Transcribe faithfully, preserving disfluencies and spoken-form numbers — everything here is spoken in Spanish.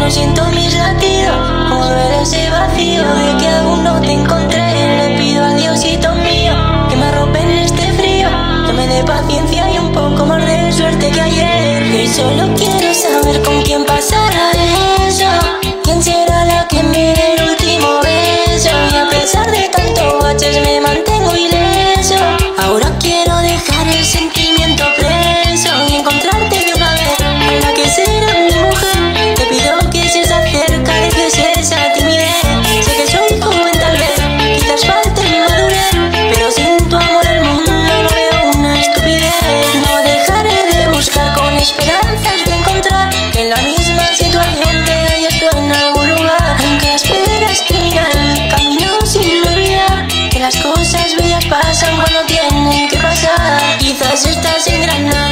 no siento mis latidos, como duele ese vacío de que aún no te encontré. Le pido a Diosito mío que me arrope en este frío, que me dé paciencia y un poco más de suerte que ayer. Y solo quiero saber con quién pasará eso, quién será la que me dé el último beso. Y a pesar de tanto baches me mantengo ileso. Ahora quiero dejar el sentimiento preso y encontrarte de una vez a la que será mi mujer. Te pido que si se acerca dejes esa timidez. Sé que soy joven tal vez, quizás falte madurez, pero sin tu amor el mundo lo veo una estupidez. No dejaré de buscar con esperanzas de encontrar que en la misma situación te hallas tú en algún lugar. Aunque esperas terminar el camino sin olvidar que las cosas bellas pasan cuando tienen que pasar. Quizás estás en Granada